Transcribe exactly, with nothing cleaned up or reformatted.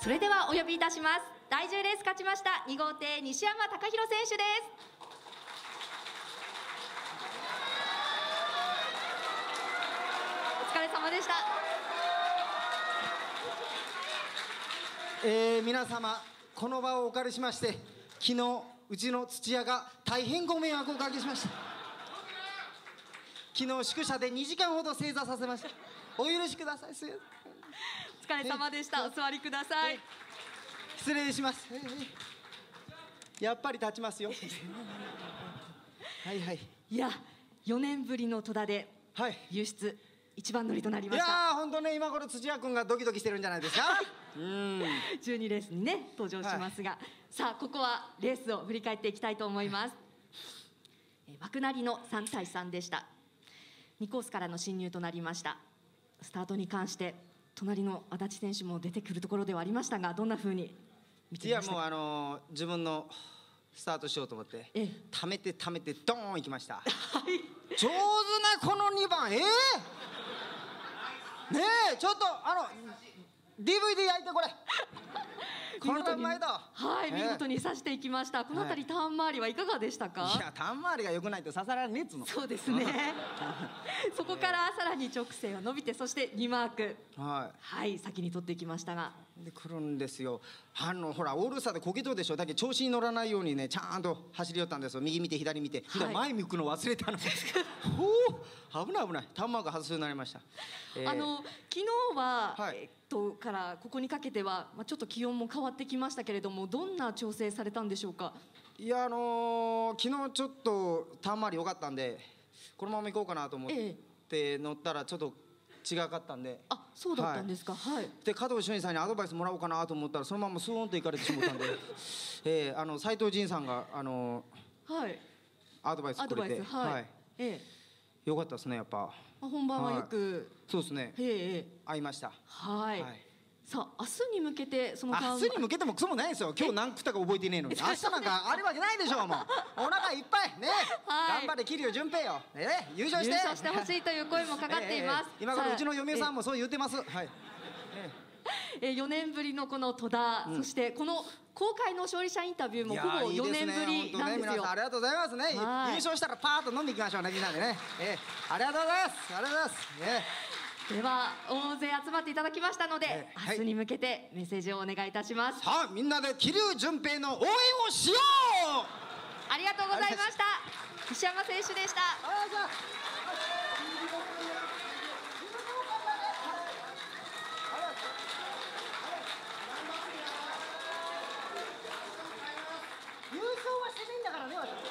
それではお呼びいたします。だいじゅうレース勝ちましたに号艇西山隆弘選手です。お疲れ様でした。 えー、皆様この場をお借りしまして昨日うちの土屋が大変ご迷惑をおかけしました。昨日宿舎でにじかんほど正座させました。お許しください。すいません。 お疲れ様でした。お座りください。 失礼します。やっぱり立ちますよ。はいはい。 いや、よねんぶりの戸田で輸出一番乗りとなりました。 いやー本当ね、今頃土屋君がドキドキしてるんじゃないですか。うんじゅうにレースにね登場しますが、はい、さあここはレースを振り返っていきたいと思います。枠なりのさんたいさんでした。にコースからの進入となりました。スタートに関して隣の足立選手も出てくるところではありましたが、どんな風に見ていましたか。 いやもうあのー、自分のスタートしようと思って溜めて溜めてドーンいきました。はい、上手なこのにばん。えー、ねえちょっとあの ディーブイディー 焼いてこれ。この前だ。 はい、見事に刺していきました。このあたりターン周りはいかがでしたか。 いやターン周りが良くないと刺さられねえっつの。 そうですね。そこからさらに直線を伸びて、そしてにマーク、はい、はい、先に取っていきましたが。 で来るんですよ。あのほらオールスターでこけとるでしょ。だけど調子に乗らないようにねちゃんと走り寄ったんですよ。右見て左見て、はい、前向くの忘れたの。ほう危ない危ない。ターンマーク外すようになりました。 えー、あの昨日は、はい、えっとからここにかけては、まあ、ちょっと気温も変わってきましたけれども、どんな調整されたんでしょうか。 いやあのー、昨日ちょっとターン周り良かったんでこのまま行こうかなと思って乗ったらちょっと違かったんで。 あ、そうだったんですか。はい、 で加藤俊さんにアドバイスもらおうかなと思ったらそのままスーンと行かれてしまったんで、えー、あの斉藤仁さんがあのー、はい、アドバイスくれて、はい、はい、ええ、よかったですね。やっぱ本番はよく、 はい、そうですね、ええ、合いました。 はい、はい、さあ明日に向けてその明日に向けてもクソもないですよ。今日何食ったか覚えてねえのに明日なんかあるわけないでしょ。もうお腹いっぱいね、はい、頑張れ桐生順平よ、えー、優勝して優勝してほしいという声もかかっています。 えーえー、今頃うちの嫁さんもそう言ってます。はい、 えー、よねんぶりのこの戸田、うん、そしてこの公開の勝利者インタビューもほぼよねんぶりなんですよ。 ね、皆さんありがとうございますね。優勝したらパーッと飲んでいきましょうねみんなでね、えー、ありがとうございます。ありがとうございます、えー、 では大勢集まっていただきましたので、えー、明日に向けてメッセージをお願いいたします。 さあみんなで桐生順平の応援をしよう。 ありがとうございました。西山選手でした。 優勝はしてねえんだからね。